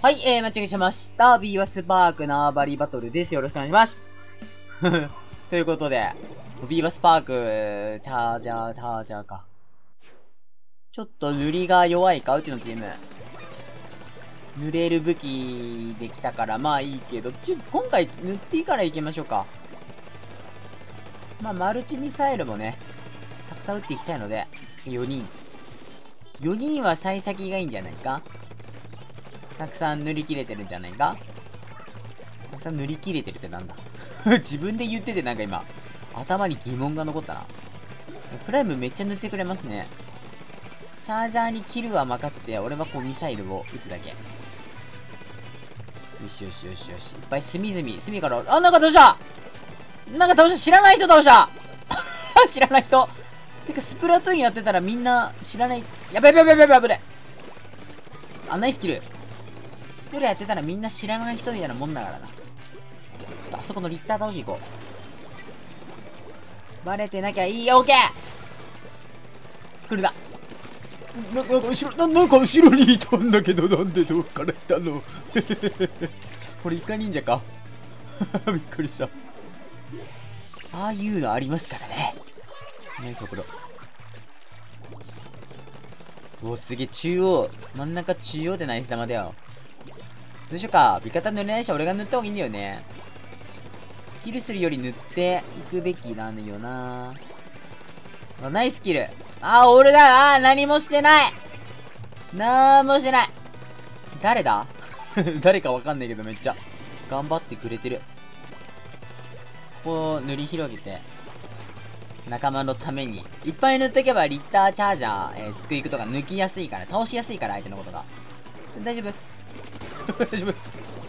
はい、間違えしました。ビーバスパーク縄張りバトルです。よろしくお願いします。ということで、ビーバスパーク、チャージャーか。ちょっと塗りが弱いか、うちのチーム。塗れる武器できたから、まあいいけど、今回塗っていいからいきましょうか。まあ、マルチミサイルもね、たくさん撃っていきたいので、4人。4人は幸先がいいんじゃないか。たくさん塗り切れてるんじゃないか。たくさん塗り切れてるってなんだ。自分で言っててなんか今、頭に疑問が残ったな。プライムめっちゃ塗ってくれますね。チャージャーにキルは任せて、俺はこうミサイルを撃つだけ。よしよしよしよし。いっぱい隅から、あ、なんか倒した知らない人倒した知らない人てか、スプラトゥーンやってたらみんな知らない。やべやべあ、ナイスキル。スプラやってたらみんな知らない人みたいなもんだからな。ちょっとあそこのリッター倒し行こう。バレてなきゃいいよ、オッケー。来るだ。なんか後ろにいたんだけど、なんでどっから来たのこれイカ忍者かびっくりした。ああいうのありますからね。何速度。お、すげえ、真ん中中央でナイス玉だよ。どうしようか。味方塗れないし、俺が塗った方がいいんだよね。キルするより塗っていくべきなんだよな。あ、ナイスキル。あー、俺だ。何もしてない。なんもしてない。誰だ誰かわかんないけど、めっちゃ頑張ってくれてる。こう塗り広げて仲間のためにいっぱい塗っておけばリッターチャージャー、スクイクとか抜きやすいから、倒しやすいから、相手のことが。大丈夫大丈夫。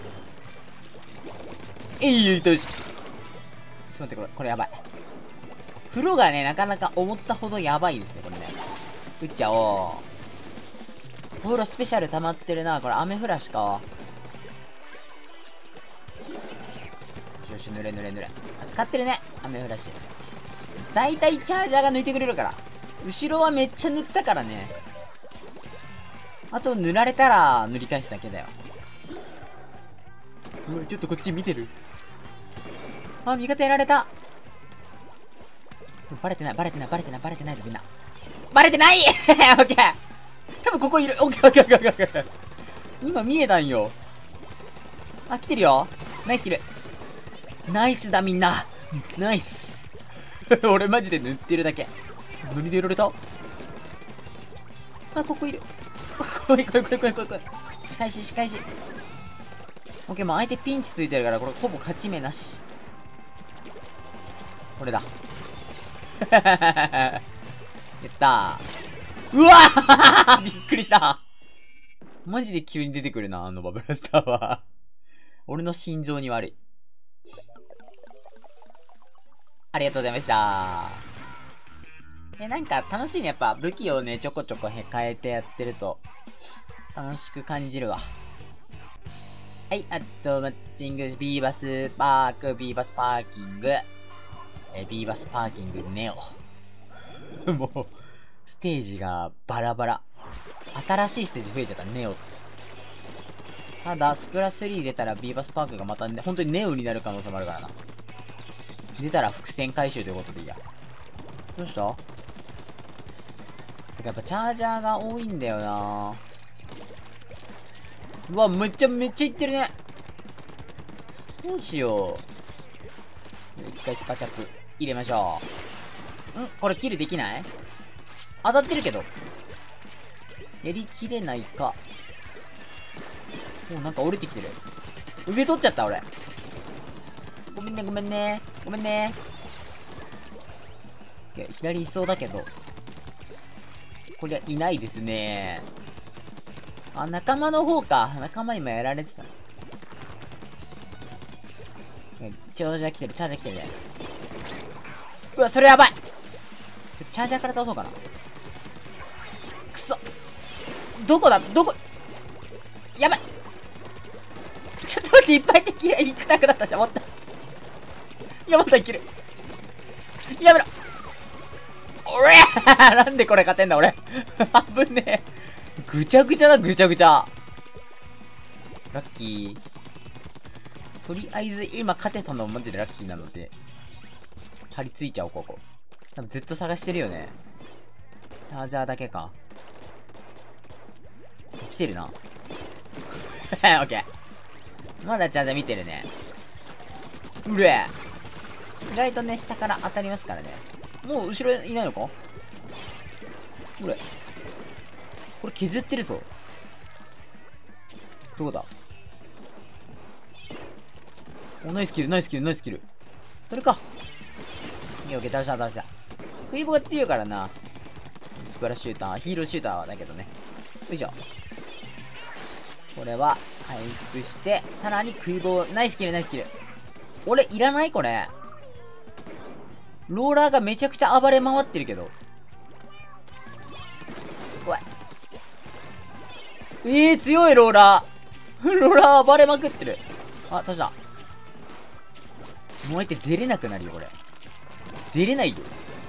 いいどうし。ちょっと待って、これやばい。風呂がね、なかなか思ったほどやばいですね、これね。撃っちゃおう。お風呂スペシャル溜まってるな。これ雨降らしか。よし、濡れ。使ってるね、雨降らし。だいたいチャージャーが抜いてくれるから。後ろはめっちゃ塗ったからね。あと塗られたら塗り返すだけだよ。うわ、ちょっとこっち見てる。あ、味方やられた。バレてないぞ、みんな。バレてないオッケー。多分ここいる。オッケー。今見えたんよ。あ、来てるよ。ナイスキル。ナイスだ、みんな。ナイス。俺マジで塗ってるだけ。塗りでやられた。あ、ここいる。来い。仕返し。オッケー、もう相手ピンチついてるから、これほぼ勝ち目なし。これだ。やったー。うわーびっくりした。マジで急に出てくるな、あのバブラスターは。俺の心臓に悪い。ありがとうございました。なんか楽しいね。やっぱ武器をね、ちょこちょこ変えてやってると、楽しく感じるわ。はい、マッチング、ビーバスパーキング。ビーバスパーキングネオ。もう、ステージがバラバラ。新しいステージ増えちゃった、ネオ。ただ、スプラ3出たらビーバスパークがまた、ね、本当にネオになる可能性もあるからな。出たら伏線回収ということでいいや。どうした？てかやっぱチャージャーが多いんだよな。うわ、めっちゃいってるね。どうしよう。一回スパチャップ入れましょう。これキルできない？当たってるけど。やりきれないか。もうなんか降りてきてる。上取っちゃった、俺。ごめんね。いや、左いそうだけど。こりゃいないですね。あ、仲間の方か。仲間今やられてた。チャージャー来てるね。うわ、それやばい。ちょっとチャージャーから倒そうかな。くそ。どこやばい。ちょっと待って、いっぱい敵が行かなくなったし、思った。やばい、いける。やめろ。おれなんでこれ勝てんだ、俺。危ねえ。ぐちゃぐちゃだ、ぐちゃぐちゃ。 ラッキー。とりあえず、今勝てたのマジでラッキーなので、張り付いちゃおう、ここ。多分ずっと探してるよね。チャージャーだけか。来てるな。オッケー。まだチャージャー見てるね。うれ意外とね、下から当たりますからね。もう後ろいないのか？これ。これ削ってるぞ。どこだ？お、ナイスキル、ナイスキル、ナイスキル。それか。オッケー、倒した、倒した。食い棒が強いからな。スプラシューター、ヒーローシューターだけどね。よいしょ。これは、回復して、さらに食い棒、ナイスキル、ナイスキル。俺、いらないこれ。ローラーがめちゃくちゃ暴れ回ってるけど。怖い。強いローラー。ローラー暴れまくってる。あ、倒した。もう相手出れなくなるよ、これ。出れないよ。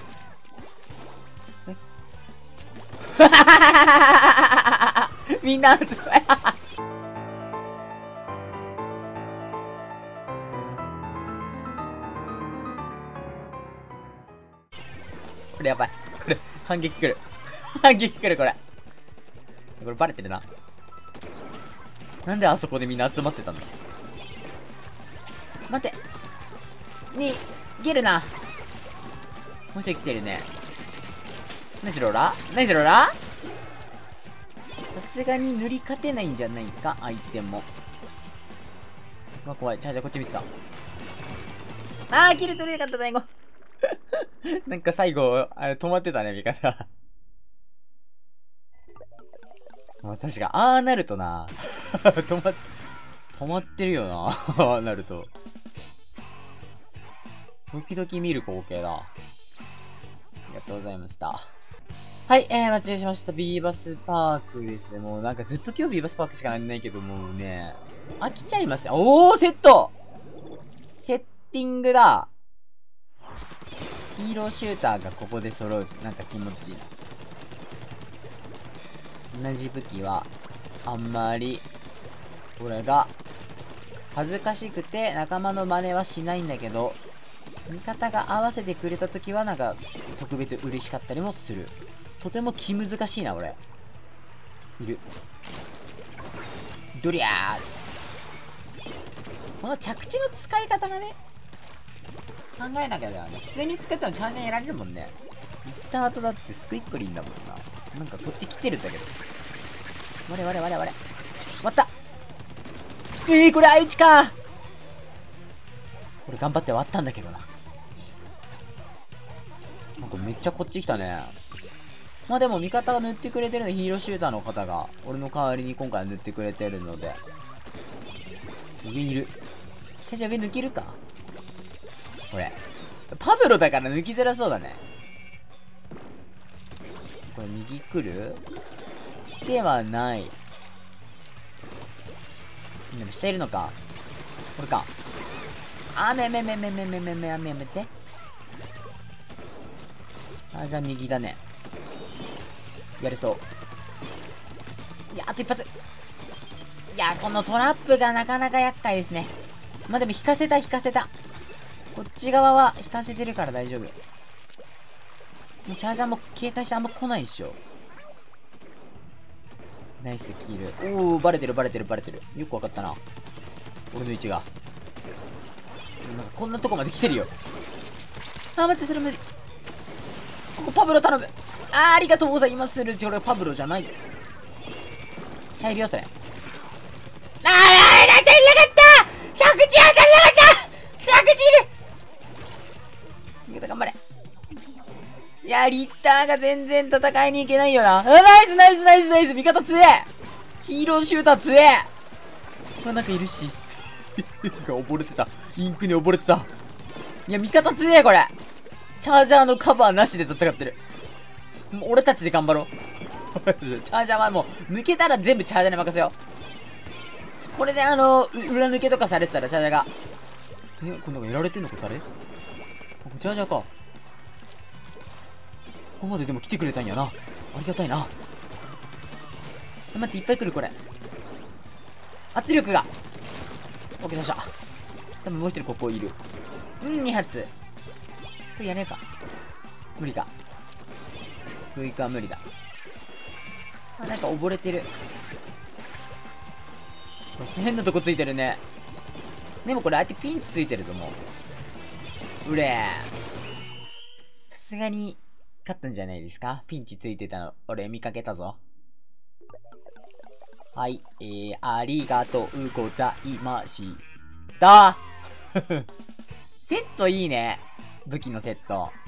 みんな、これやばい。これ、反撃来る。反撃来る、これ。これバレてるな。なんであそこでみんな集まってたんだ。待って。逃げるな。もう一人来てるね。ナイスローラー？ナイスローラー？さすがに塗り勝てないんじゃないか、相手も。うわ、怖い。チャージャーこっち見てた。キル取れなかった、最後。なんか最後、止まってたね、味方。まあ確か、なるとな。止まってるよな。なると。時々見る光景だ。ありがとうございました。はい、間違えしました。ビーバスパークですね。もうなんかずっと今日ビーバスパークしかないけど、もうね、飽きちゃいますよ。セットセッティングだ。ヒーローシューターがここで揃う。なんか気持ちいいな。同じ武器は、あんまり、これが、恥ずかしくて仲間の真似はしないんだけど、味方が合わせてくれた時はなんか、特別嬉しかったりもする。とても気難しいな、俺。いる。ドリャー。この着地の使い方がね、考えなきゃだよね。普通に使ってもチャージャーやられるもんね。行った後だってスクイックリンだもんな。なんかこっち来てるんだけど。我。割ったこれ相打ちか。これ頑張って割ったんだけどな。なんかめっちゃこっち来たね。まあでも味方が塗ってくれてるの、ヒーローシューターの方が、俺の代わりに今回塗ってくれてるので。上いる。じゃあ上抜けるかこれ。パブロだから抜きづらそうだね。これ右来るではない。でも下いるのかこれか。やめて。じゃあ右だね。やれそう。いや、あと一発。いや、このトラップがなかなか厄介ですね。まあでも引かせた。こっち側は引かせてるから大丈夫。もうチャージャーも警戒してあんま来ないっしょ。ナイスキル。バレてる。よくわかったな。俺の位置が。なんかこんなとこまで来てるよ。待って、それ無理。ここパブロ頼む。ありがとうございます。これパブロじゃない。茶入りよ、それ。なかった着地当たんなかった着地いる頑張れ。いや、リッターが全然戦いに行けないよな。ナイス味方強え。ヒーローシューター強え。なんかいるし。溺れてた。インクに溺れてた。いや、味方強え、これ。チャージャーのカバーなしで戦ってる。もう俺たちで頑張ろう。チャージャーはもう、抜けたら全部チャージャーに任せよう。これで裏抜けとかされてたら、チャージャーが。こんなのやられてんのか、誰？チャージャーか。ここまででも来てくれたんやな。ありがたいな。待って、いっぱい来る、これ。 圧力が。オッケー、出した。多分もう一人ここいる。2発。これやれるか。無理か。クイックは無理だ。なんか溺れてる。変なとこついてるね。でもこれ相手ピンチついてるぞ、もう。うれー。さすがに、勝ったんじゃないですか？ピンチついてたの、俺見かけたぞ。はい、ありがとうございました。セットいいね。武器のセット。